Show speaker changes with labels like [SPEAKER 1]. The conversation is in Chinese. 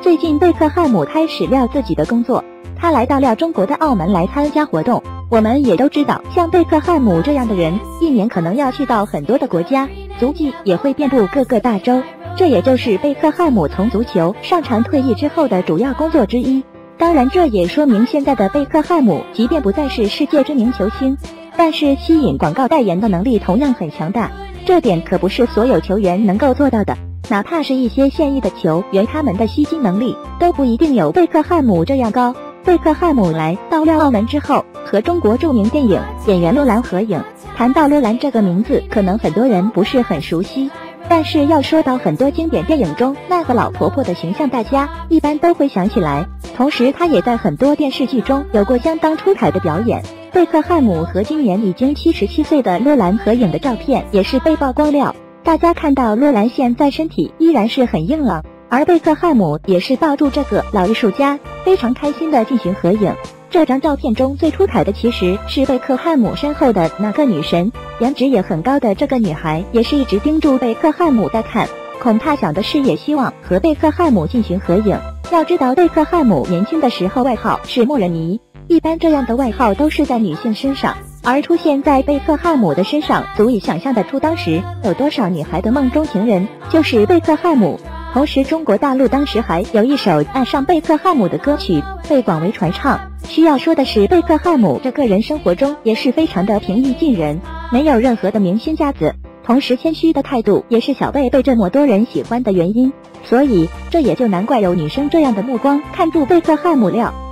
[SPEAKER 1] 最近贝克汉姆开始了自己的工作，他来到了中国的澳门来参加活动。我们也都知道，像贝克汉姆这样的人，一年可能要去到很多的国家，足迹也会遍布各个大洲。这也就是贝克汉姆从足球上场退役之后的主要工作之一。当然，这也说明现在的贝克汉姆即便不再是世界知名球星，但是吸引广告代言的能力同样很强大。这点可不是所有球员能够做到的，哪怕是一些现役的球员，他们的吸金能力都不一定有贝克汉姆这样高。贝克汉姆来到了澳门之后，和中国著名电影演员罗兰合影。谈到罗兰这个名字，可能很多人不是很熟悉，但是要说到很多经典电影中那个老婆婆的形象，大家一般都会想起来。同时她也在很多电视剧中有过相当出彩的表演。贝克汉姆和今年已经77岁的罗兰合影的照片也是被曝光了，大家看到罗兰现在身体依然是很硬朗，而贝克汉姆也是抱住这个老艺术家，非常开心的进行合影。这张照片中最出彩的其实是贝克汉姆身后的那个女神，颜值也很高的这个女孩也是一直盯住贝克汉姆在看，恐怕想的是也希望和贝克汉姆进行合影。要知道贝克汉姆年轻的时候外号是莫人尼，一般这样的外号都是在女性身上，而出现在贝克汉姆的身上，足以想象得出当时有多少女孩的梦中情人就是贝克汉姆。同时中国大陆当时还有一首爱上贝克汉姆的歌曲被广为传唱。需要说的是，贝克汉姆这个人生活中也是非常的平易近人，没有任何的明星架子，同时谦虚的态度也是小贝被这么多人喜欢的原因，所以这也就难怪有女生这样的目光看住贝克汉姆了。